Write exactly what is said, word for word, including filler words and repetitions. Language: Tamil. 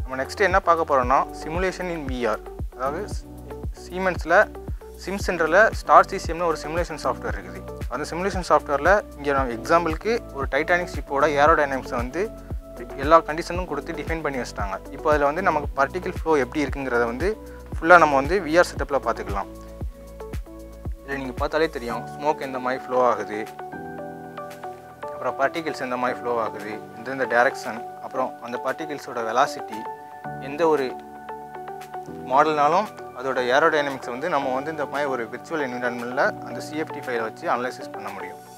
நம்ம நெக்ஸ்ட் என்ன பார்க்க போகிறோம்னா சிமுலேஷன் இன் விஆர். அதாவது சீமென்ஸில் சிம்சென்டரில் ஸ்டார் சிசிஎம்னு ஒரு சிமுலேஷன் சாஃப்ட்வேர் இருக்குது. அந்த சிமுலேஷன் சாஃப்ட்வேரில் இங்கே நம்ம எக்ஸாம்பிளுக்கு ஒரு டைட்டானிக் ஷிப்போட ஏரோடைனமிக்ஸை வந்து எல்லா கண்டிஷனும் கொடுத்து டிஃபைன் பண்ணி வச்சிட்டாங்க. இப்போ அதில் வந்து நமக்கு பார்ட்டிகல் ஃப்ளோ எப்படி இருக்குங்கிறத வந்து ஃபுல்லாக நம்ம வந்து விஆர் செட்டப்பில் பார்த்துக்கலாம். இதில் நீங்கள் பார்த்தாலே தெரியும் ஸ்மோக் எந்த மாதிரி ஃப்ளோ ஆகுது, அப்புறம் பார்ட்டிகிள்ஸ் எந்த மாதிரி ஃப்ளோ ஆகுது, எந்தெந்த டைரக்ஷன், அப்புறம் அந்த பார்ட்டிகிள்ஸோட வெலாசிட்டி, எந்த ஒரு மாடல்னாலும் அதோட ஏரோடைனமிக்ஸை வந்து நம்ம வந்து இந்த மாதிரி ஒரு விர்ச்சுவல் என்விரான்மெண்ட்டில் அந்த சிஎஃப்டி ஃபைலை வச்சு அனலைசிஸ் பண்ண முடியும்.